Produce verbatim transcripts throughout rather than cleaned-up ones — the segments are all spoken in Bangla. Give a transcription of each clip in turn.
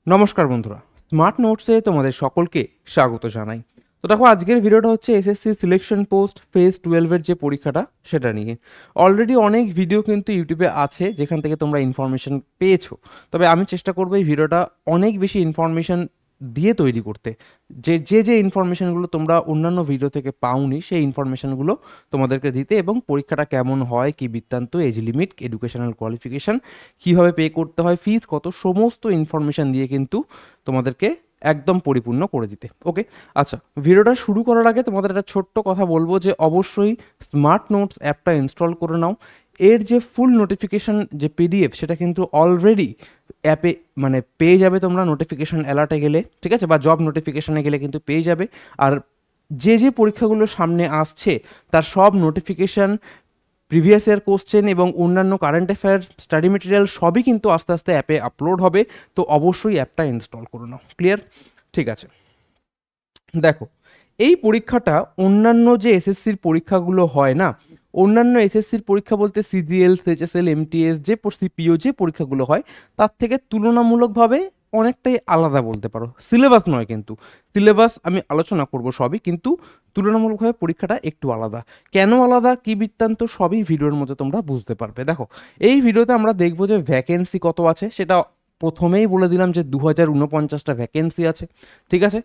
নমস্কার বন্ধুরা, স্মার্ট নোটসে তোমাদের সকলকে স্বাগত জানাই। তো দেখো, আজকের ভিডিওটা হচ্ছে এসএসসি সিলেকশন পোস্ট ফেজ টুয়েলভের যে পরীক্ষাটা সেটা নিয়ে। অলরেডি অনেক ভিডিও কিন্তু ইউটিউবে আছে যেখান থেকে তোমরা ইনফরমেশন পেয়েছো, তবে আমি চেষ্টা করবো এই ভিডিওটা অনেক বেশি ইনফরমেশন দিয়ে তৈরি করতে। যে যে যে ইনফরমেশনগুলো তোমরা অন্যান্য ভিডিও থেকে পাওনি সেই ইনফরমেশনগুলো তোমাদেরকে দিতে, এবং পরীক্ষাটা কেমন হয়, কি বৃত্তান্ত, এজ লিমিট, এডুকেশনাল কোয়ালিফিকেশান, কীভাবে পে করতে হয়, ফিস কত, সমস্ত ইনফরমেশান দিয়ে কিন্তু তোমাদেরকে একদম পরিপূর্ণ করে দিতে। ওকে, আচ্ছা, ভিডিওটা শুরু করার আগে তোমাদের একটা ছোট্ট কথা বলবো যে অবশ্যই স্মার্ট নোটস অ্যাপটা ইনস্টল করে নাও। এর যে ফুল নোটিফিকেশান যে পিডিএফ সেটা কিন্তু অলরেডি অ্যাপে মানে পেয়ে যাবে তোমরা, নোটিফিকেশান অ্যালার্টে গেলে, ঠিক আছে, বা জব নোটিফিকেশানে গেলে কিন্তু পেয়ে যাবে। আর যে যে পরীক্ষাগুলো সামনে আসছে তার সব নোটিফিকেশান, প্রিভিয়াস ইয়ার কোশ্চেন এবং অন্যান্য কারেন্ট অ্যাফেয়ার্স, স্টাডি মেটেরিয়াল সবই কিন্তু আস্তে আস্তে অ্যাপে আপলোড হবে। তো অবশ্যই অ্যাপটা ইনস্টল করে নাও। ক্লিয়ার? ঠিক আছে, দেখো, এই পরীক্ষাটা অন্যান্য যে এসএসসির পরীক্ষাগুলো হয় না, অন্যান্য এসএসসির পরীক্ষা বলতে সিজিএল, সিএইচএসএল, এমটিএস, যে সিপিও যে পরীক্ষাগুলো হয় তার থেকে তুলনামূলকভাবে অনেকটাই আলাদা বলতে পারো। সিলেবাস নয় কিন্তু, সিলেবাস আমি আলোচনা করব সবই, কিন্তু তুলনামূলকভাবে পরীক্ষাটা একটু আলাদা। কেন আলাদা, কি বৃত্তান্ত, সবই ভিডিওর মধ্যে তোমরা বুঝতে পারবে। দেখো, এই ভিডিওতে আমরা দেখবো যে ভ্যাকেন্সি কত আছে, সেটা প্রথমেই বলে দিলাম যে দু হাজার উনপঞ্চাশটা ভ্যাকেন্সি আছে, ঠিক আছে।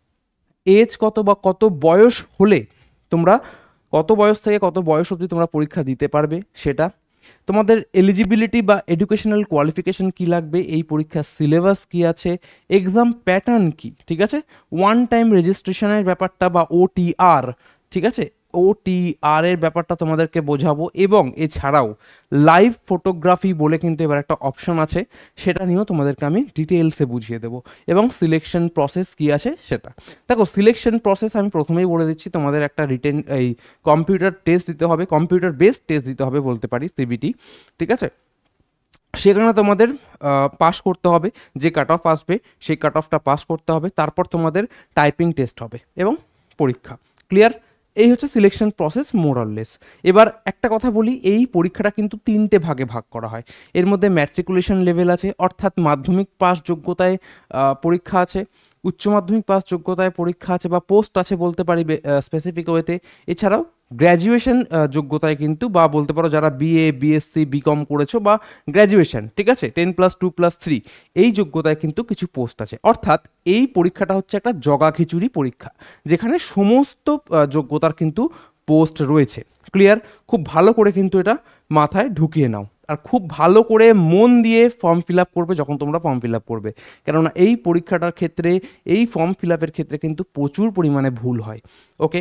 এজ কত বা কত বয়স হলে তোমরা, কত বয়স থেকে কত বয়স অবধি তোমরা পরীক্ষা দিতে পারবে সেটা, তোমাদের এলিজিবিলিটি বা এডুকেশনাল কোয়ালিফিকেশন কি লাগবে, এই পরীক্ষার সিলেবাস কি আছে, এক্সাম প্যাটার্ন কি, ঠিক আছে, ওয়ান টাইম রেজিস্ট্রেশনের ব্যাপারটা বা ওটিআর, ঠিক আছে, ওটিআর এর ব্যাপারটা তোমাদেরকে বোঝাবো। এবং এছাড়াও লাইভ ফটোগ্রাফি বলে কিন্তু এবার একটা অপশন আছে, সেটা নিয়েও তোমাদেরকে আমি ডিটেলসে বুঝিয়ে দেবো। এবং সিলেকশন প্রসেস কি আছে সেটা দেখো। সিলেকশন প্রসেস আমি প্রথমেই বলে দিচ্ছি, তোমাদের একটা রিটেন এই কম্পিউটার টেস্ট দিতে হবে, কম্পিউটার বেসড টেস্ট দিতে হবে বলতে পারি, সিবিটি, ঠিক আছে। সেখানে তোমাদের পাস করতে হবে, যে কাট অফ আসবে সেই কাট অফটা পাস করতে হবে, তারপর তোমাদের টাইপিং টেস্ট হবে এবং পরীক্ষা। ক্লিয়ার? এই হচ্ছে সিলেকশন প্রসেস মোরলেস। এবার একটা কথা বলি, এই পরীক্ষাটা কিন্তু তিনটে ভাগে ভাগ করা হয়। এর মধ্যে ম্যাট্রিকুলেশন লেভেল আছে, অর্থাৎ মাধ্যমিক পাস যোগ্যতায় পরীক্ষা আছে, উচ্চ মাধ্যমিক পাস যোগ্যতায় পরীক্ষা আছে বা পোস্ট আছে বলতে পারি স্পেসিফিক ওয়েতে। এছাড়াও গ্র্যাজুয়েশন যোগ্যতায় কিন্তু, বা বলতে পারো যারা বিএ, বিএসসি, বিকম করেছো বা গ্র্যাজুয়েশন, ঠিক আছে, ten plus two plus three, এই যোগ্যতায় কিন্তু কিছু পোস্ট আছে। অর্থাৎ এই পরীক্ষাটা হচ্ছে একটা জগা খিচুড়ি পরীক্ষা, যেখানে সমস্ত যোগ্যতার কিন্তু পোস্ট রয়েছে। ক্লিয়ার? খুব ভালো করে কিন্তু এটা মাথায় ঢুকিয়ে নাও, আর খুব ভালো করে মন দিয়ে ফর্ম ফিল আপ করবে যখন তোমরা ফর্ম ফিল আপ করবে, কেননা এই পরীক্ষাটার ক্ষেত্রে, এই ফর্ম ফিল আপের ক্ষেত্রে কিন্তু প্রচুর পরিমাণে ভুল হয়। ওকে,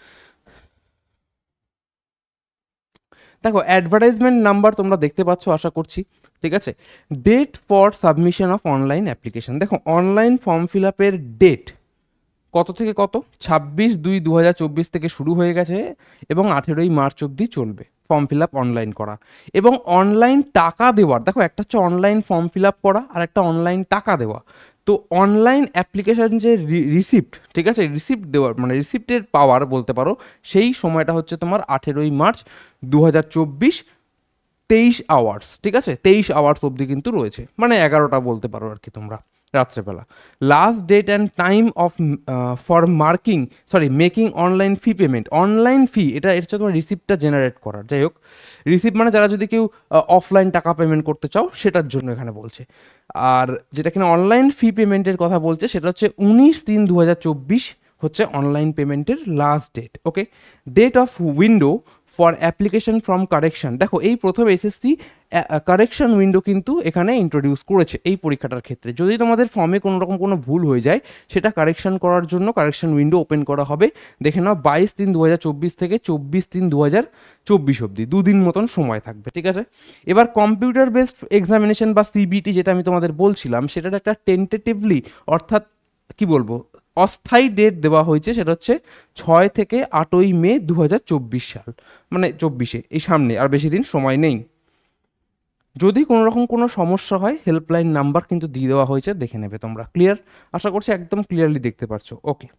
দেখো, অ্যাডভার্টাইজমেন্ট নাম্বার তোমরা দেখতে পাচ্ছ আশা করছি, ঠিক আছে। Date for submission of online application, দেখো অনলাইন ফর্ম ফিল আপের ডেট কত থেকে কত, ছাব্বিশ দুই দু হাজার চব্বিশ থেকে শুরু হয়ে গেছে এবং আঠেরোই মার্চ অবধি চলবে ফর্ম ফিল আপ অনলাইন করা। এবং অনলাইন টাকা দেওয়ার, দেখো একটা হচ্ছে অনলাইন ফর্ম ফিল আপ করা আর একটা অনলাইন টাকা দেওয়া। তো অনলাইন অ্যাপ্লিকেশান যে রিসিপ্ট, ঠিক আছে, রিসিপ্ট দেওয়ার মানে রিসিপ্টের পাওয়ার বলতে পারো, সেই সময়টা হচ্ছে তোমার আঠেরোই মার্চ দু হাজার চব্বিশ, তেইশ আওয়ার্স, ঠিক আছে, তেইশ আওয়ার্স অবধি কিন্তু রয়েছে, মানে এগারোটা বলতে পারো আর কি তোমরা, রাত্রেবেলা। Last date and time of for marking sorry making online fee payment, online fee এটা এটা হচ্ছে তোমার রিসিপ্টটা জেনারেট করার। যাই হোক, রিসিপ্ট মানে যারা যদি কেউ অফলাইন টাকা পেমেন্ট করতে চাও সেটার জন্য এখানে বলছে। আর যেটা কিনা অনলাইন ফি পেমেন্টের কথা বলছে সেটা হচ্ছে উনিশ তিন দু হাজার চব্বিশ হচ্ছে অনলাইন পেমেন্টের last date. Okay, date of window for application from correction, দেখো এই প্রথম এসএসসি কারেকশন উইন্ডো কিন্তু এখানে ইন্ট্রোডিউস করেছে এই পরীক্ষাটার ক্ষেত্রে। যদি তোমাদের ফর্মে কোনো রকম কোনো ভুল হয়ে যায় সেটা কারেকশন করার জন্য কারেকশন উইন্ডো ওপেন করা হবে। দেখে নাও, বাইশ তিন দু হাজার চব্বিশ থেকে চব্বিশ তিন দু হাজার চব্বিশ অবধি দুদিন মতন সময় থাকবে, ঠিক আছে। এবার কম্পিউটার বেসড এক্সামিনেশন বা সিবিটি যেটা আমি তোমাদের বলছিলাম, সেটার একটা টেন্টেটিভলি, অর্থাৎ কি বলবো, অস্থায়ী ডেট দেওয়া হয়েছে, সেটা হচ্ছে ছয় থেকে আটই মে দু হাজার চব্বিশ সাল, মানে চব্বিশে, এই সামনে আর বেশি দিন সময় নেই। যদি কোনো রকম কোনো সমস্যা হয় হেল্পলাইন নাম্বার কিন্তু দিয়ে দেওয়া হয়েছে, দেখে নেবে তোমরা। ক্লিয়ার? আশা করছি একদম ক্লিয়ারলি দেখতে পারছো। ওকে,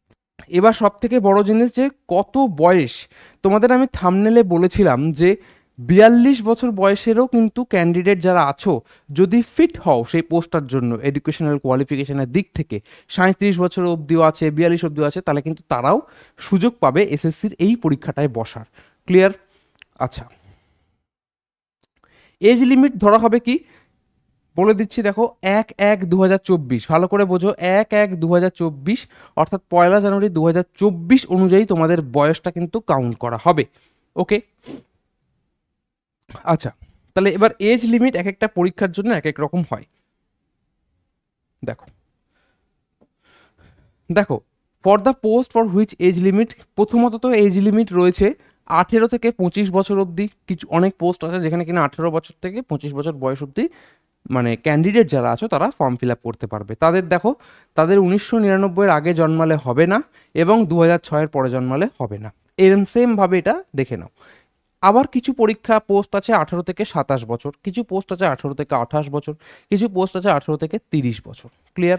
এবার সব থেকে বড় জিনিস যে কত বয়স, তোমাদের আমি থামনেলে বলেছিলাম যে বিয়াল্লিশ বছর বয়সেরও কিন্তু ক্যান্ডিডেট যারা আছো, যদি ফিট হও সেই পোস্টটার জন্য এডুকেশনাল কোয়ালিফিকেশনের দিক থেকে, সাঁত্রিশ বছর অবধিও আছে, বিয়াল্লিশ অবধিও আছে, তাহলে কিন্তু তারাও সুযোগ পাবে এসএসসির এই পরীক্ষাটায় বসার। ক্লিয়ার? আচ্ছা, এজ লিমিট ধরা হবে কি বলে দিচ্ছি, দেখো, এক এক দু হাজার চব্বিশ, ভালো করে বোঝো, এক এক দু হাজার চব্বিশ অর্থাৎ পয়লা জানুয়ারি দু হাজার চব্বিশ অনুযায়ী তোমাদের বয়সটা কিন্তু কাউন্ট করা হবে। ওকে, আচ্ছা, তাহলে এবার এজ লিমিট এক একটা পরীক্ষার জন্য এক এক রকম হয়। দেখো দেখো for the post for which age limit, প্রথমত তো এজ লিমিট রয়েছে আঠেরো থেকে পঁচিশ বছর অবধি। কিছু অনেক পোস্ট আছে যেখানে কিনা আঠেরো বছর থেকে পঁচিশ বছর বয়স অবধি মানে ক্যান্ডিডেট যারা আছো তারা ফর্ম ফিল আপ করতে পারবে। তাদের দেখো, তাদের উনিশশো নিরানব্বইয়ের আগে জন্মালে হবে না এবং দু হাজার ছয়ের পরে জন্মালে হবে না, এরম সেমভাবে এটা দেখে নাও। আবার কিছু পরীক্ষা পোস্ট আছে আঠারো থেকে সাতাশ বছর, কিছু পোস্ট আছে আঠারো থেকে আঠাশ বছর, কিছু পোস্ট আছে আঠারো থেকে তিরিশ বছর। ক্লিয়ার?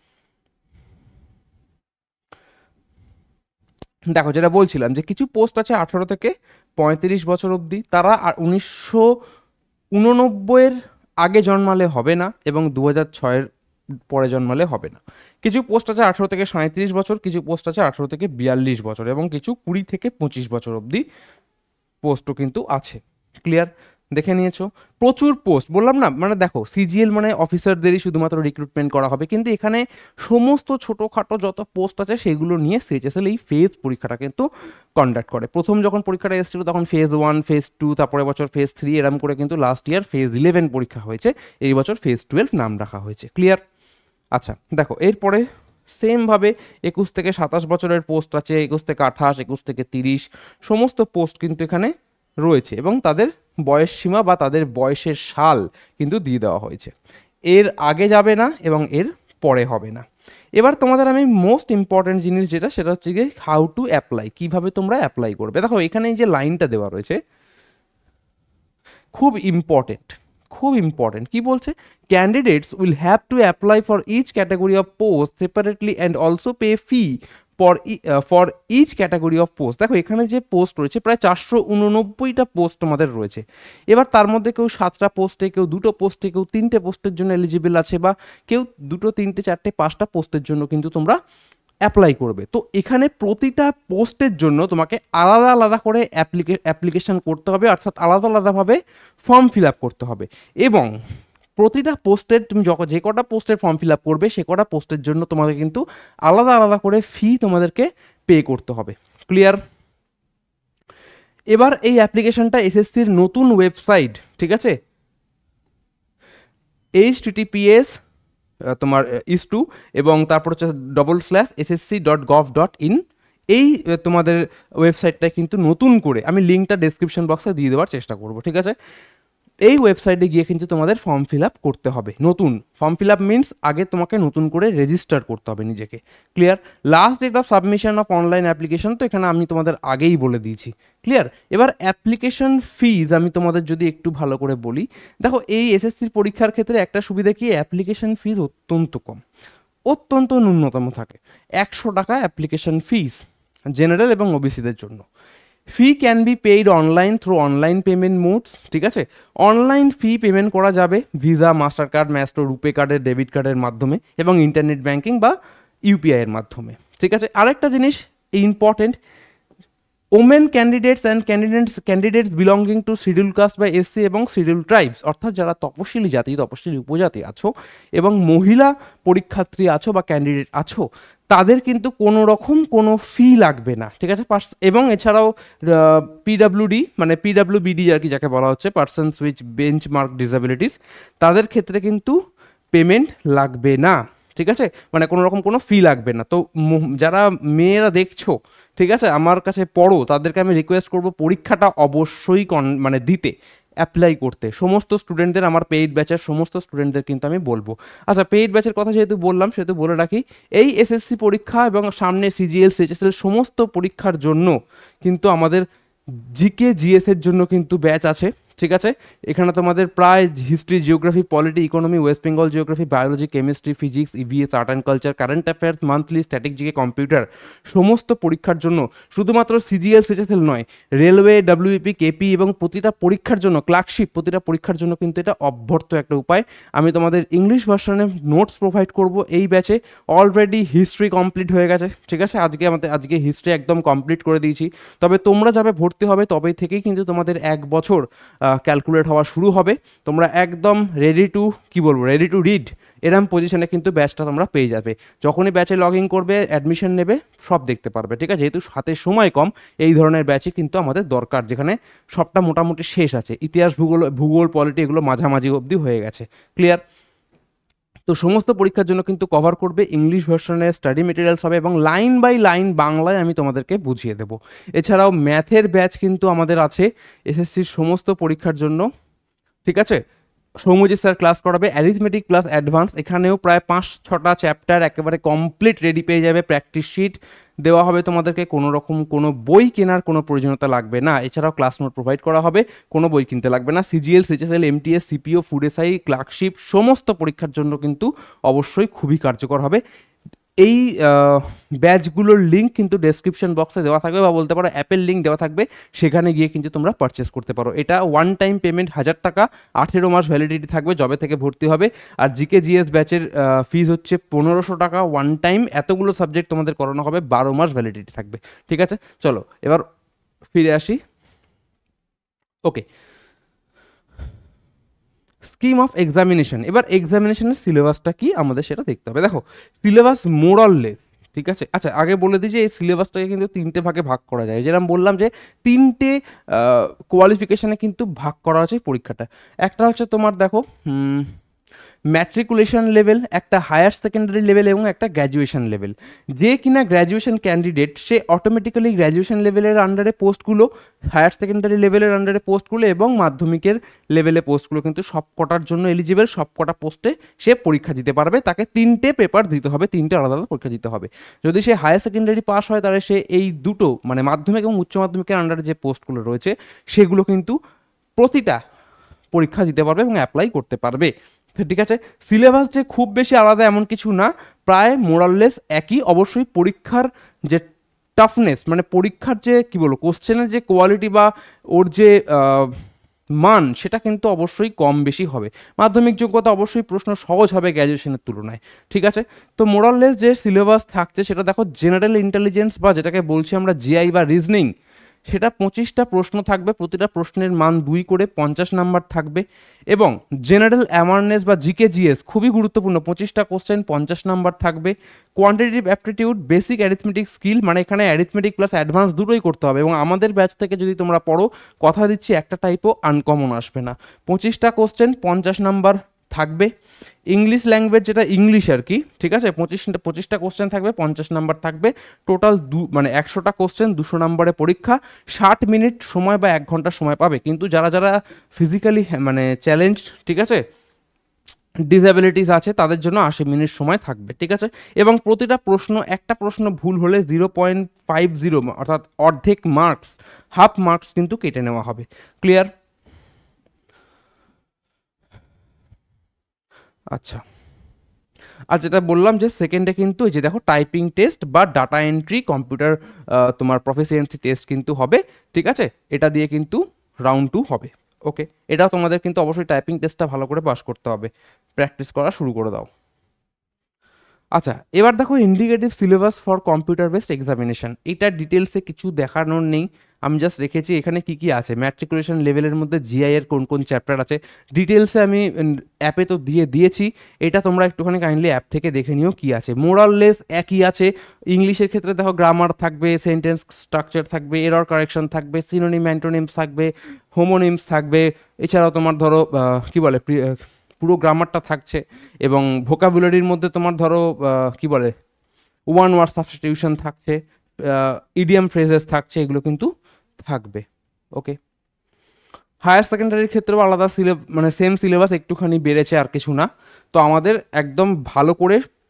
দেখো, যেটা বলছিলাম যে কিছু পোস্ট আছে আঠারো থেকে পঁয়ত্রিশ বছর অবধি, তারা আর উনিশশো উননব্বইয়ের আগে জন্মালে হবে না এবং দু হাজার ছয়ের পরে জন্মালে হবে না। কিছু পোস্ট আছে আঠারো থেকে সাঁত্রিশ বছর, কিছু পোস্ট আছে আঠারো থেকে বিয়াল্লিশ বছর এবং কিছু কুড়ি থেকে পঁচিশ বছর অবধি পোস্টও কিন্তু আছে। ক্লিয়ার? দেখে নিয়েছো? প্রচুর পোস্ট বললাম না, মানে দেখো, সিজিএল মানে অফিসারদেরই শুধুমাত্র রিক্রুটমেন্ট করা হবে, কিন্তু এখানে সমস্ত ছোটোখাটো যত পোস্ট আছে সেগুলো নিয়ে সিএইচএসএল এই ফেজ পরীক্ষাটা কিন্তু কন্ডাক্ট করে। প্রথম যখন পরীক্ষাটা এসেছিল তখন ফেজ ওয়ান, ফেজ টু, তারপরে বছর ফেজ থ্রি, এরম করে কিন্তু লাস্ট ইয়ার ফেজ ইলেভেন পরীক্ষা হয়েছে, এই বছর ফেজ টুয়েলভ নাম রাখা হয়েছে। ক্লিয়ার? আচ্ছা, দেখো, এরপরে সেমভাবে একুশ থেকে সাতাশ বছরের পোস্ট আছে, একুশ থেকে আঠাশ, একুশ থেকে তিরিশ, সমস্ত পোস্ট কিন্তু এখানে রয়েছে এবং তাদের বয়স সীমা বা তাদের বয়সের সাল কিন্তু দিয়ে দেওয়া হয়েছে। এর আগে যাবে না এবং এর পরে হবে না। এবার তোমাদের আমি মোস্ট ইম্পর্টেন্ট জিনিস যেটা, সেটা হচ্ছে গিয়ে হাউ টু অ্যাপ্লাই, কীভাবে তোমরা অ্যাপ্লাই করবে। দেখো, এখানে যে লাইনটা দেওয়া রয়েছে খুব ইম্পর্টেন্ট, খুব ইম্পর্টেন্ট। কি বলছে? Candidates will have to apply for each category of post separately and also pay fee for for each category of post. দেখো, এখানে যে পোস্ট রয়েছে প্রায় চারশো উননব্বইটা পোস্ট তোমাদের রয়েছে। এবার তার মধ্যে কেউ সাতটা পোস্টে, কেউ দুটো পোস্টে, কেউ তিনটে পোস্টের জন্য এলিজিবল আছে, বা কেউ দুটো, তিনটে, চারটে, পাঁচটা পোস্টের জন্য কিন্তু তোমরা অ্যাপ্লাই করবে। তো এখানে প্রতিটা পোস্টের জন্য তোমাকে আলাদা আলাদা করে অ্যাপ্লিকে অ্যাপ্লিকেশান করতে হবে, অর্থাৎ আলাদা আলাদাভাবে ফর্ম ফিল আপ করতে হবে। এবং প্রতিটা পোস্টের তুমি যখন যে কটা পোস্টের ফর্ম ফিল আপ করবে সে কটা পোস্টের জন্য তোমাদের কিন্তু আলাদা আলাদা করে ফি তোমাদেরকে পে করতে হবে। ক্লিয়ার? এবার এই অ্যাপ্লিকেশনটা এসএসসির নতুন ওয়েবসাইট, ঠিক আছে, এইচ টিটিপিএস তোমার ইস টু এবং তারপর হচ্ছে double slash SSC dot gov dot in, এই তোমাদের ওয়েবসাইটটা কিন্তু নতুন করে আমি লিঙ্কটা ডেসক্রিপশন বক্সে দিয়ে দেওয়ার চেষ্টা করব, ঠিক আছে। এই ওয়েবসাইটে গিয়ে কিন্তু তোমাদের ফর্ম ফিল আপ করতে হবে। নতুন ফর্ম ফিল আপ মিনস আগে তোমাকে নতুন করে রেজিস্টার করতে হবে নিজেকে। Clear? Last date of submission of online application তো এখানে আমি তোমাদের আগেই বলে দিয়েছি। ক্লিয়ার? এবার অ্যাপ্লিকেশন ফিজ আমি তোমাদের যদি একটু ভালো করে বলি, দেখো, এই এসএসসির পরীক্ষার ক্ষেত্রে একটা সুবিধা কি, অ্যাপ্লিকেশন ফিজ অত্যন্ত কম, অত্যন্ত ন্যূনতম থাকে, একশো টাকা অ্যাপ্লিকেশন ফিজ জেনারেল এবং ওবিসিদের জন্য। Fee can be paid online through online payment modes, ঠিক আছে। অনলাইন ফি পেমেন্ট করা যাবে Visa, Mastercard, Maestro, RuPay কার্ডের, ডেবিট কার্ডের মাধ্যমে এবং ইন্টারনেট ব্যাঙ্কিং বা ইউপিআইয়ের মাধ্যমে, ঠিক আছে। আরেকটা জিনিস important, women candidates and candidates candidates belonging to schedule caste বা এসসি এবং শিডিউল ট্রাইবস, অর্থাৎ যারা তপশিলি জাতি, তপশিলি উপজাতি আছো এবং মহিলা পরীক্ষার্থী আছো বা ক্যান্ডিডেট আছো, তাদের কিন্তু কোনো রকম কোনো ফি লাগবে না, ঠিক আছে। এবং এছাড়াও পিডাব্লিউডি মানে পিডাব্লিউবিডি আর কি যাকে বলা হচ্ছে, পার্সনস উইথ বেঞ্চমার্ক ডিসএবিলিটিস, তাদের ক্ষেত্রে কিন্তু পেমেন্ট লাগবে না, ঠিক আছে, মানে কোনো রকম কোনো ফি লাগবে না। তো যারা মেয়েরা দেখছো, ঠিক আছে, আমার কাছে পড়ো, তাদেরকে আমি রিকোয়েস্ট করবো পরীক্ষাটা অবশ্যই কন মানে দিতে, অ্যাপ্লাই করতে। সমস্ত স্টুডেন্টদের, আমার পেইড ব্যাচের সমস্ত স্টুডেন্টদের কিন্তু আমি বলবো। আচ্ছা, পেইড ব্যাচের কথা যেহেতু বললাম সেহেতু বলে রাখি, এই এসএসসি পরীক্ষা এবং সামনে সিজিএল, সিএইচএসএল সমস্ত পরীক্ষার জন্য কিন্তু আমাদের জিকে জিএস এর জন্য কিন্তু ব্যাচ আছে, ঠিক আছে, এখানে তোমাদের প্রায় history, geography, polity, economy, West Bengal geography, biology, chemistry, physics, EVS, art and culture, current affairs, monthly, static GK, computer, সমস্ত পরীক্ষার জন্য শুধুমাত্র সিজিএল, সিএচএসএল নয়, রেলওয়ে, ডাব্লিউপি, কেপি এবং প্রতিটা পরীক্ষার জন্য ক্লার্কশিপ, প্রতিটা পরীক্ষার জন্য কিন্তু এটা অভ্যর্থ একটা উপায়। আমি তোমাদের ইংলিশ ভার্সনে নোটস প্রোভাইড করব এই ব্যাচে। অলরেডি হিস্ট্রি কমপ্লিট হয়ে গেছে, ঠিক আছে, আজকে আমাদের আজকে হিস্ট্রি একদম কমপ্লিট করে দিয়েছি। তবে তোমরা যাবে ভর্তি হবে তবে থেকেই কিন্তু তোমাদের এক বছর ক্যালকুলেট হওয়া শুরু হবে। তোমরা একদম রেডি টু কী বলবো রেডি টু রিড এরম পজিশনে কিন্তু ব্যাচটা তোমরা পেয়ে যাবে। যখনই ব্যাচে লগ ইন করবে, অ্যাডমিশন নেবে, সব দেখতে পারবে, ঠিক আছে। যেহেতু হাতে সময় কম, এই ধরনের ব্যাচই কিন্তু আমাদের দরকার, যেখানে সবটা মোটামুটি শেষ আছে। ইতিহাস, ভূগোল, ভূগোল, পলিটি এগুলো মাঝামাঝি অবধি হয়ে গেছে। ক্লিয়ার? তো সমস্ত পরীক্ষার জন্য কিন্তু কভার করবে, ইংলিশ ভার্সনে স্টাডি মেটেরিয়ালস হবে এবং লাইন বাই লাইন বাংলায় আমি তোমাদেরকে বুঝিয়ে দেবো। এছাড়াও ম্যাথের ব্যাচ কিন্তু আমাদের আছে এসএসসির সমস্ত পরীক্ষার জন্য, ঠিক আছে। সৌম্যজিৎ স্যার ক্লাস করাবে অ্যারিথমেটিক প্লাস অ্যাডভান্স, এখানেও প্রায় পাঁচ ছটা চ্যাপ্টার একেবারে কমপ্লিট রেডি পেয়ে যাবে। প্র্যাকটিস শিট দেওয়া হবে তোমাদেরকে, কোনো রকম কোনো বই কেনার কোনো প্রয়োজনীয়তা লাগবে না। এছাড়াও ক্লাস নোট প্রোভাইড করা হবে, কোনো বই কিনতে লাগবে না। CGL, CHSL, MTS, CPO, food SI, clerkship সমস্ত পরীক্ষার জন্য কিন্তু অবশ্যই খুবই কার্যকর হবে। এই ব্যাচগুলোর লিঙ্ক কিন্তু ডেসক্রিপশন বক্সে দেওয়া থাকবে, বা বলতে পারো অ্যাপের লিঙ্ক দেওয়া থাকবে, সেখানে গিয়ে কিন্তু তোমরা পারচেস করতে পারো। এটা ওয়ান টাইম পেমেন্ট হাজার টাকা, আঠেরো মাস ভ্যালিডিটি থাকবে জবে থেকে ভর্তি হবে। আর জিকে জিএস ব্যাচের ফিজ হচ্ছে পনেরোশো টাকা ওয়ান টাইম। এতগুলো সাবজেক্ট তোমাদের করানো হবে, বারো মাস ভ্যালিডিটি থাকবে, ঠিক আছে। চলো এবার ফিরে আসি। Okay, scheme of examination. এবার এক্সামিনেশনের সিলেবাসটা কি আমাদের সেটা দেখতে হবে। দেখো, সিলেবাস মোরাললেস, ঠিক আছে। আচ্ছা, আগে বলে দিই যে এই সিলেবাসটাকে কিন্তু তিনটে ভাগে ভাগ করা যায়। যেরকম বললাম যে তিনটে কোয়ালিফিকেশানে কিন্তু ভাগ করা আছে পরীক্ষাটা। একটা হচ্ছে তোমার দেখো ম্যাট্রিকুলেশন লেভেল, একটা হায়ার সেকেন্ডারি লেভেল এবং একটা গ্র্যাজুয়েশন লেভেল। যে কিনা গ্র্যাজুয়েশন ক্যান্ডিডেট, সে অটোমেটিক্যালি গ্র্যাজুয়েশন লেভেলের আন্ডারে পোস্টগুলো, হায়ার সেকেন্ডারি লেভেলের আন্ডারে পোস্টগুলো এবং মাধ্যমিকের লেভেলে পোস্টগুলো কিন্তু সব কটার জন্য এলিজিবল। সব কটা পোস্টে সে পরীক্ষা দিতে পারবে। তাকে তিনটে পেপার দিতে হবে, তিনটে আলাদা আলাদা পরীক্ষা দিতে হবে। যদি সে হায়ার সেকেন্ডারি পাস হয়, তাহলে সে এই দুটো মানে মাধ্যমিক এবং উচ্চ মাধ্যমিকের আন্ডারে যে পোস্টগুলো রয়েছে সেগুলো কিন্তু প্রতিটা পরীক্ষা দিতে পারবে এবং অ্যাপ্লাই করতে পারবে, ঠিক আছে। সিলেবাস যে খুব বেশি আলাদা এমন কিছু না, প্রায় মোরাললেস একই। অবশ্যই পরীক্ষার যে টাফনেস, মানে পরীক্ষার যে কী বলবো কোশ্চেনের যে কোয়ালিটি বা ওর যে মান, সেটা কিন্তু অবশ্যই কম বেশি হবে। মাধ্যমিক যোগ্যতা অবশ্যই প্রশ্ন সহজ হবে গ্র্যাজুয়েশনের তুলনায়, ঠিক আছে। তো মোরাললেস যে সিলেবাস থাকছে সেটা দেখো, জেনারেল ইন্টেলিজেন্স বা যেটাকে বলছি আমরা জিআই বা রিজনিং, সেটা পঁচিশটা প্রশ্ন থাকবে। প্রতিটা প্রশ্নের মান দুই করে পঞ্চাশ নাম্বার থাকবে। এবং জেনারেল অ্যাওয়ারনেস বা জিকে জিএস খুবই গুরুত্বপূর্ণ, পঁচিশটা কোশ্চেন, পঞ্চাশ নাম্বার থাকবে। Quantitative aptitude, basic arithmetic skill, মানে এখানে অ্যারিথমেটিক প্লাস অ্যাডভান্স দুটোই করতে হবে। এবং আমাদের ব্যাচ থেকে যদি তোমরা পড়ো, কথা দিচ্ছি একটা টাইপও আনকমন আসবে না। পঁচিশটা কোশ্চেন, পঞ্চাশ নাম্বার থাকবে। ইংলিশ ল্যাঙ্গুয়েজ, যেটা ইংলিশ আর কি, ঠিক আছে, পঁচিশটা পঁচিশটা কোশ্চেন থাকবে, পঞ্চাশ নাম্বার থাকবে। টোটাল দু মানে একশোটা কোশ্চেন, দুশো নাম্বারে পরীক্ষা। ষাট মিনিট সময় বা এক ঘন্টা সময় পাবে। কিন্তু যারা যারা ফিজিক্যালি মানে চ্যালেঞ্জ, ঠিক আছে, ডিসএবিলিটিস আছে, তাদের জন্য আশি মিনিট সময় থাকবে, ঠিক আছে। এবং প্রতিটা প্রশ্ন, একটা প্রশ্ন ভুল হলে জিরো পয়েন্ট ফাইভ জিরো অর্থাৎ অর্ধেক মার্কস, হাফ মার্কস কিন্তু কেটে নেওয়া হবে। ক্লিয়ার? আচ্ছা, আর যেটা বললাম যে সেকেন্ডে কিন্তু এই যে দেখো টাইপিং টেস্ট বা ডাটা এন্ট্রি, কম্পিউটার তোমার প্রফিসিয়েন্সি টেস্ট কিন্তু হবে, ঠিক আছে। এটা দিয়ে কিন্তু রাউন্ড টু হবে। ওকে, এটাও তোমাদের কিন্তু অবশ্যই টাইপিং টেস্টটা ভালো করে পাস করতে হবে। প্র্যাকটিস করা শুরু করে দাও। আচ্ছা, এবার দেখো indicative syllabus for computer based examination. এটা ডিটেলসে কিছু দেখানোর নেই, আমি জাস্ট রেখেছি এখানে কি কি আছে। ম্যাট্রিকুলেশন লেভেলের মধ্যে জিআই এর কোন কোন চ্যাপ্টার আছে ডিটেলসে আমি অ্যাপে তো দিয়ে দিয়েছি। এটা তোমরা একটুখানি কাইন্ডলি অ্যাপ থেকে দেখে নিও কি আছে। মোরাললেস একই আছে। ইংলিশের ক্ষেত্রে দেখো গ্রামার থাকবে, সেন্টেন্স স্ট্রাকচার থাকবে, এরর কারেকশন থাকবে, সিনোনিম অ্যান্টোনিমস থাকবে, হোমোনিমস থাকবে। এছাড়াও তোমার ধরো কি বলে পুরো গ্রামারটা থাকছে। এবং ভোকাবুলারির মধ্যে তোমার ধরো কি বলে ওয়ান ওয়ার্ড সাবস্টিটিউশন থাকছে, ইডিয়াম ফ্রেজেস থাকছে, এগুলো কিন্তু থাকবে। ওকে, হায়ার সেকেন্ডারির ক্ষেত্রেও আলাদা সিলেবাস, মানে সেম সিলেবাস, একটুখানি বেড়েছে, আর কিছু না। তো আমাদের একদম ভালো করে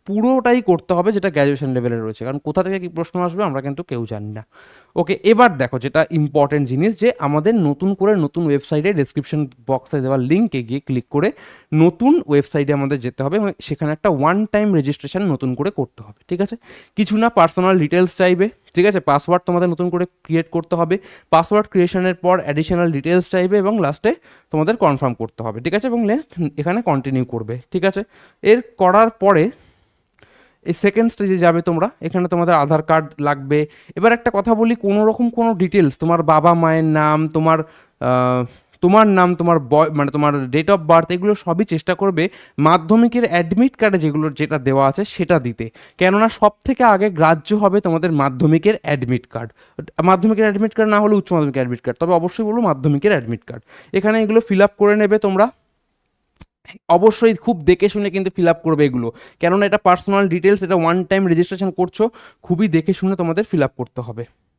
পুরোটাই করতে হবে যেটা গ্র্যাজুয়েশন লেভেলে রয়েছে, কারণ কোথা থেকে কি প্রশ্ন আসবে আমরা কিন্তু কেউ জানি না। ওকে, এবার দেখো যেটা ইম্পর্টেন্ট জিনিস, যে আমাদের নতুন করে নতুন ওয়েবসাইটে ডেসক্রিপশন বক্সে দেওয়া লিঙ্কে গিয়ে ক্লিক করে নতুন ওয়েবসাইটে আমাদের যেতে হবে এবং সেখানে একটা ওয়ান টাইম রেজিস্ট্রেশন নতুন করে করতে হবে। ঠিক আছে, কিছু না পার্সোনাল ডিটেলস চাইবে, ঠিক আছে, পাসওয়ার্ড তোমাদের নতুন করে ক্রিয়েট করতে হবে, পাসওয়ার্ড ক্রিয়েশনের পর অ্যাডিশনাল ডিটেলস চাইবে এবং লাস্টে তোমাদের কনফার্ম করতে হবে। ঠিক আছে, এবং এখানে কন্টিনিউ করবে। ঠিক আছে, এর করার পরে এই সেকেন্ড স্টেজে যাবে তোমরা, এখানে তোমাদের আধার কার্ড লাগবে। এবার একটা কথা বলি, কোনো রকম কোনো ডিটেলস, তোমার বাবা মায়ের নাম, তোমার তোমার নাম, তোমার বয় মানে তোমার ডেট অফ বার্থ, এগুলো সবই চেষ্টা করবে মাধ্যমিকের অ্যাডমিট কার্ডে যেগুলো যেটা দেওয়া আছে সেটা দিতে, কেননা সব থেকে আগে গ্রাহ্য হবে তোমাদের মাধ্যমিকের অ্যাডমিট কার্ড। মাধ্যমিকের অ্যাডমিট কার্ড না হলে উচ্চ মাধ্যমিকের অ্যাডমিট কার্ড, তবে অবশ্যই বলবো মাধ্যমিকের অ্যাডমিট কার্ড। এখানে এগুলো ফিল আপ করে নেবে তোমরা, অবশ্যই খুব দেখে শুনে কিন্তু ফিল আপ করবে এগুলো, কেননা এটা পার্সোনাল ডিটেলস, এটা ওয়ান টাইম রেজিস্ট্রেশন করছো, খুবই দেখে শুনে তোমাদের ফিল আপ করতে হবে।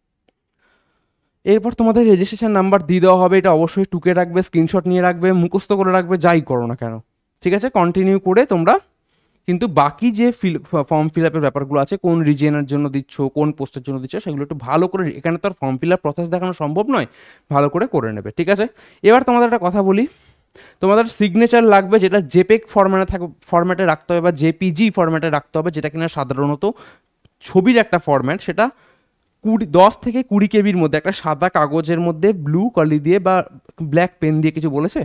এরপর তোমাদের রেজিস্ট্রেশন নাম্বার দিয়ে দেওয়া হবে, এটা অবশ্যই টুকে রাখবে, স্ক্রিনশট নিয়ে রাখবে, মুখস্থ করে রাখবে, যাই করো না কেন। ঠিক আছে, কন্টিনিউ করে তোমরা কিন্তু বাকি যে ফিল ফর্ম ফিল আপের ব্যাপারগুলো আছে, কোন রিজিয়নের জন্য দিচ্ছ, কোন পোস্টের জন্য দিচ্ছ, সেগুলো একটু ভালো করে, এখানে তো আর ফর্ম ফিল আপ প্রসেস দেখানো সম্ভব নয়, ভালো করে করে নেবে। ঠিক আছে, এবার তোমাদের একটা কথা বলি, তোমাদের সিগনেচার লাগবে, যেটা জেপেক ফরম্যাটে থাক ফরম্যাটে রাখতে হবে বা জেপিজি ফরম্যাটে রাখতে হবে, যেটা কিনা সাধারণত ছবির একটা ফরম্যাট, সেটা কুড়ি দশ থেকে কুড়ি কেবির মধ্যে একটা সাদা কাগজের মধ্যে ব্লু কালি দিয়ে বা ব্ল্যাক পেন দিয়ে কিছু বলেছে,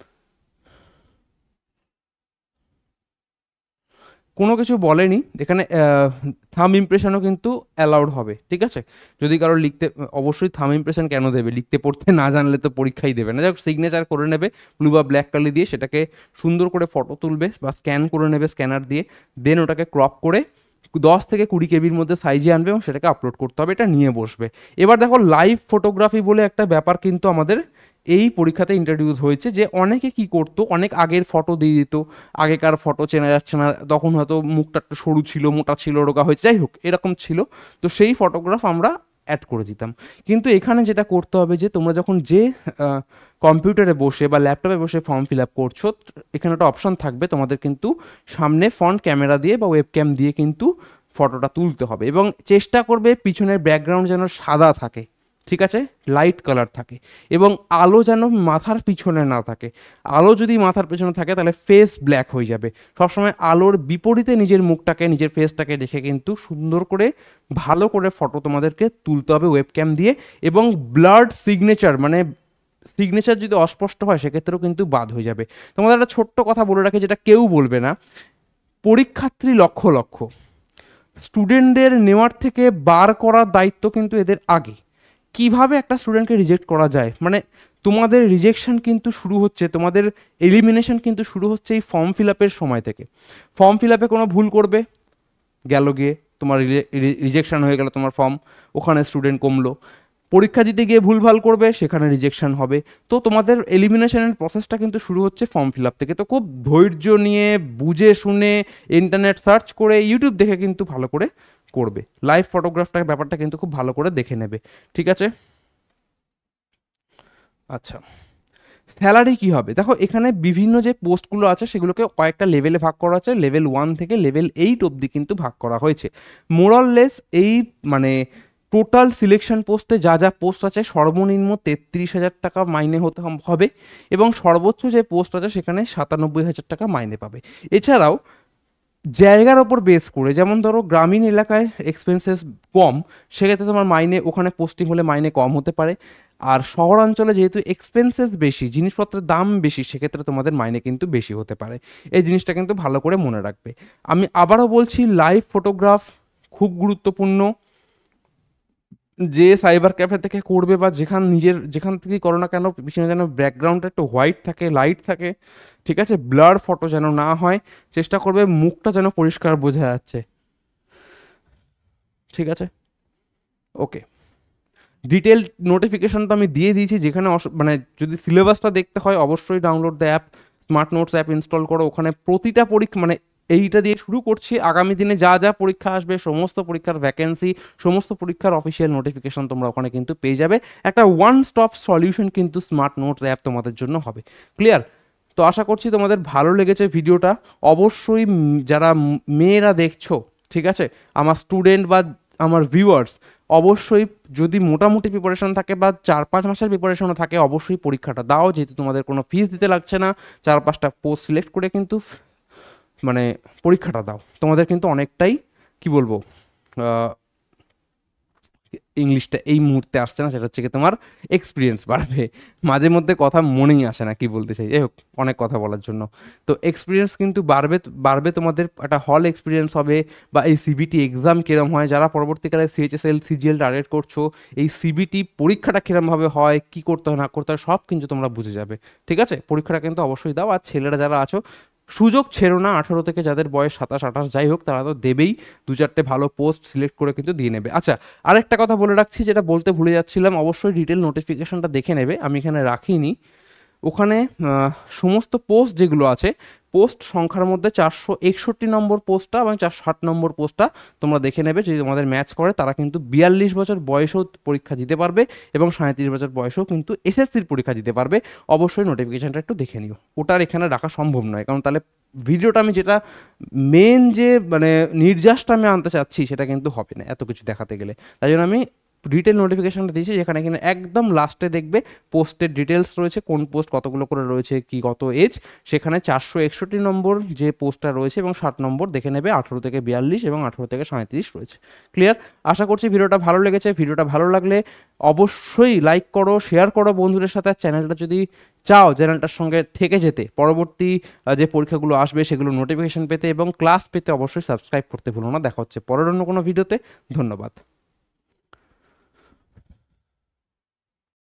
কোনো কিছু বলেনি এখানে। থাম ইমপ্রেশনও কিন্তু অ্যালাউড হবে। ঠিক আছে, যদি কারো লিখতে, অবশ্যই থাম ইমপ্রেশন কেন দেবে, লিখতে পড়তে না জানলে তো পরীক্ষাই দেবে না। যাই হোক, সিগনেচার করে নেবে ব্লু বা ব্ল্যাক কালি দিয়ে, সেটাকে সুন্দর করে ফটো তুলবে বা স্ক্যান করে নেবে স্ক্যানার দিয়ে, দেন ওটাকে ক্রপ করে দশ থেকে কুড়ি কেবির মধ্যে সাইজে আনবে এবং সেটাকে আপলোড করতে হবে, এটা নিয়ে বসবে। এবার দেখো, লাইভ ফটোগ্রাফি বলে একটা ব্যাপার কিন্তু আমাদের এই পরীক্ষাতে ইন্ট্রোডিউস হয়েছে, যে অনেকে কি করতো, অনেক আগের ফটো দিয়ে দিত, আগেকার ফটো চেনা যাচ্ছে না, তখন হয়তো মুখটা একটু সরু ছিল, মোটা ছিল, রোগা হয়েছে, যাই হোক এরকম ছিল, তো সেই ফটোগ্রাফ আমরা অ্যাড করে দিতাম। কিন্তু এখানে যেটা করতে হবে, যে তোমরা যখন যে কম্পিউটারে বসে বা ল্যাপটপে বসে ফর্ম ফিল আপ করছো, এখানে একটা অপশন থাকবে তোমাদের কিন্তু সামনে ফ্রন্ট ক্যামেরা দিয়ে বা ওয়েব ক্যাম দিয়ে কিন্তু ফটোটা তুলতে হবে, এবং চেষ্টা করবে পিছনের ব্যাকগ্রাউন্ড যেন সাদা থাকে। ঠিক আছে, লাইট কালার থাকে, এবং আলো যেন মাথার পিছনে না থাকে। আলো যদি মাথার পিছনে থাকে তাহলে ফেস ব্ল্যাক হয়ে যাবে। সবসময় আলোর বিপরীতে নিজের মুখটাকে, নিজের ফেসটাকে দেখে কিন্তু সুন্দর করে ভালো করে ফটো তোমাদেরকে তুলতে হবে ওয়েবক্যাম দিয়ে, এবং ব্লাড সিগনেচার মানে সিগনেচার যদি অস্পষ্ট হয় সেক্ষেত্রেও কিন্তু বাদ হয়ে যাবে। তোমাদের একটা ছোট্ট কথা বলে রাখি, যেটা কেউ বলবে না, পরীক্ষার্থী লক্ষ লক্ষ, স্টুডেন্টদের নেওয়ার থেকে বার করার দায়িত্ব কিন্তু এদের আগে। কিভাবে একটা স্টুডেন্টকে রিজেক্ট করা যায়, মানে তোমাদের রিজেকশন কিন্তু শুরু হচ্ছে, তোমাদের এলিমিনেশন কিন্তু শুরু হচ্ছে এই ফর্ম ফিল আপের সময় থেকে। ফর্ম ফিল আপে কোনো ভুল করবে, গেল গিয়ে তোমার রিজেকশন হয়ে গেল, তোমার ফর্ম, ওখানে স্টুডেন্ট কমলো। পরীক্ষা দিতে গিয়ে ভুলভাল করবে, সেখানে রিজেকশন হবে। তো তোমাদের এলিমিনেশনের প্রসেসটা কিন্তু শুরু হচ্ছে ফর্ম ফিল আপ থেকে। তো খুব ধৈর্য নিয়ে, বুঝে শুনে, ইন্টারনেট সার্চ করে, ইউটিউব দেখে কিন্তু ভালো করে করবে। লাইভ ফটোগ্রাফটার ব্যাপারটা কিন্তু খুব ভালো করে দেখে নেবে। ঠিক আছে, আচ্ছা, স্যালারি কি হবে দেখো, এখানে বিভিন্ন যে পোস্টগুলো আছে সেগুলোকে কয়েকটা লেভেলে ভাগ করা আছে, লেভেল ওয়ান থেকে লেভেল এইট অবধি কিন্তু ভাগ করা হয়েছে। মোরাললেস এই মানে টোটাল সিলেকশন পোস্টে যা যা পোস্ট আছে সর্বনিম্ন তেত্রিশ হাজার টাকা মাইনে হতে হবে, এবং সর্বোচ্চ যে পোস্ট আছে সেখানে সাতানব্বই হাজার টাকা মাইনে পাবে। এছাড়াও জায়গার ওপর বেস করে, যেমন ধরো গ্রামীণ এলাকায় এক্সপেন্সেস কম, সেক্ষেত্রে তোমার মাইনে ওখানে পোস্টিং হলে মাইনে কম হতে পারে। আর শহরাঞ্চলে যেহেতু এক্সপেন্সেস বেশি, জিনিসপত্রের দাম বেশি, সেক্ষেত্রে তোমাদের মাইনে কিন্তু বেশি হতে পারে। এই জিনিসটা কিন্তু ভালো করে মনে রাখবে। আমি আবারও বলছি, লাইভ ফটোগ্রাফ খুব গুরুত্বপূর্ণ। যে সাইবার ক্যাফে থেকে করবে বা যেখান নিজের যেখান থেকেই করো না কেন, পিছনে যেন ব্যাকগ্রাউন্ডটা একটু হোয়াইট থাকে, লাইট থাকে। ঠিক আছে, ব্লার ফটো যেন না হয়, চেষ্টা করবে মুখটা যেন পরিষ্কার বোঝা যাচ্ছে। ঠিক আছে, ওকে, ডিটেল নোটিফিকেশন তো আমি দিয়ে দিয়েছি, যেখানে মানে যদি সিলেবাসটা দেখতে হয় অবশ্যই download the app, smart notes app install করো। ওখানে প্রতিটা পরীক্ষা মানে এইটা দিয়ে শুরু করছি, আগামী দিনে যা যা পরীক্ষা আসবে সমস্ত পরীক্ষার ভ্যাকেন্সি, সমস্ত পরীক্ষার অফিসিয়াল নোটিফিকেশন তোমরা ওখানে কিন্তু পেয়ে যাবে। একটা ওয়ান স্টপ সলিউশন কিন্তু স্মার্ট নোটস অ্যাপ তোমাদের জন্য হবে। ক্লিয়ার? তো আশা করছি তোমাদের ভালো লেগেছে ভিডিওটা। অবশ্যই যারা মেয়েরা দেখছো, ঠিক আছে, আমার স্টুডেন্ট বা আমার ভিউয়ার্স, অবশ্যই যদি মোটামুটি প্রিপারেশন থাকে বা চার পাঁচ মাসের প্রিপারেশনও থাকে, অবশ্যই পরীক্ষাটা দাও, যেহেতু তোমাদের কোনো ফিস দিতে লাগছে না। চার পাঁচটা পোস্ট সিলেক্ট করে কিন্তু মানে পরীক্ষাটা দাও, তোমাদের কিন্তু অনেকটাই কি বলবো, ইংলিশটা এই মুহূর্তে আসছে না, সেটা হচ্ছে কি তোমার এক্সপিরিয়েন্স বাড়বে। মাঝে মধ্যে কথা মনেই আসে না কি বলতে চাই, যাই হোক, অনেক কথা বলার জন্য। তো এক্সপিরিয়েন্স কিন্তু বাড়বে বাড়বে তোমাদের, একটা হল এক্সপিরিয়েন্স হবে, বা এই সিবিটি এক্সাম কীরকম হয়, যারা পরবর্তীকালে সিএইচএসএল সিজিএল টার্গেট করছো, এই সিবিটি পরীক্ষাটা কীরমভাবে হয়, কী করতে হয় না করতে হয়, সব কিন্তু তোমরা বুঝে যাবে। ঠিক আছে, পরীক্ষাটা কিন্তু অবশ্যই দাও। আর ছেলেরা যারা আছো, সুযোগ ছেড়ো না, আঠারো থেকে যাদের বয়স সাতাশ আঠাশ যাই হোক, তারা তো দেবেই, দু চারটে ভালো পোস্ট সিলেক্ট করে কিন্তু দিয়ে নেবে। আচ্ছা, আরেকটা কথা বলে রাখছি, যেটা বলতে ভুলে যাচ্ছিলাম, অবশ্যই ডিটেল নোটিফিকেশনটা দেখে নেবে, আমি এখানে রাখিনি। ওখানে সমস্ত পোস্ট যেগুলো আছে, পোস্ট সংখ্যার মধ্যে চারশো একষট্টি নম্বর পোস্টটা এবং চারশো ষাট নম্বর পোস্টটা তোমরা দেখে নেবে। যদি তোমাদের ম্যাচ করে, তারা কিন্তু বিয়াল্লিশ বছর বয়সেও পরীক্ষা দিতে পারবে এবং সাঁত্রিশ বছর বয়সেও কিন্তু এসএসসির পরীক্ষা দিতে পারবে। অবশ্যই নোটিফিকেশনটা একটু দেখে নিও, ওটার এখানে রাখা সম্ভব নয়, কারণ তাহলে ভিডিওটা আমি যেটা মেন যে মানে নির্যাসটা আমি আনতে চাচ্ছি, সেটা কিন্তু হবে না এত কিছু দেখাতে গেলে। তাই জন্য আমি ডিটেল নোটিফিকেশনটা দিয়েছি, যেখানে কিনা একদম লাস্টে দেখবে পোস্টের ডিটেলস রয়েছে, কোন পোস্ট কতগুলো করে রয়েছে, কি কত এজ, সেখানে চারশো একষট্টি নম্বর যে পোস্টটা রয়েছে এবং ষাট নম্বর দেখে নেবে, আঠেরো থেকে বিয়াল্লিশ এবং আঠেরো থেকে সাঁত্রিশ রয়েছে। ক্লিয়ার? আশা করছি ভিডিওটা ভালো লেগেছে। ভিডিওটা ভালো লাগলে অবশ্যই লাইক করো, শেয়ার করো বন্ধুদের সাথে। চ্যানেলটা যদি চাও চ্যানেলটার সঙ্গে থেকে যেতে, পরবর্তী যে পরীক্ষাগুলো আসবে সেগুলো নোটিফিকেশন পেতে এবং ক্লাস পেতে, অবশ্যই সাবস্ক্রাইব করতে ভুলো না। দেখা হচ্ছে পরের অন্য কোনো ভিডিওতে। ধন্যবাদ।